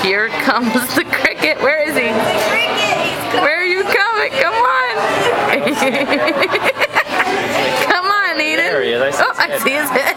Here comes the cricket. Where is he? Where are you coming? Come on. Come on, Ayden. There he is. I see his head.